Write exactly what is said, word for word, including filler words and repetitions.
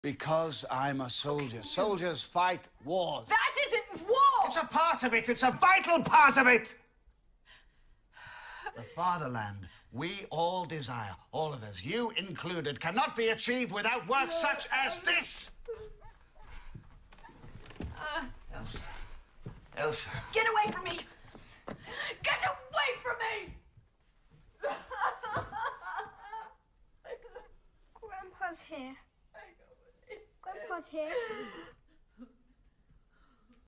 Because I'm a soldier. Soldiers fight wars. That isn't war! It's a part of it. It's a vital part of it. The fatherland we all desire, all of us, you included, cannot be achieved without work such as this. Uh, Elsa. Elsa. Get away from me! Get away from me! Grandpa's here. Grandpa's here.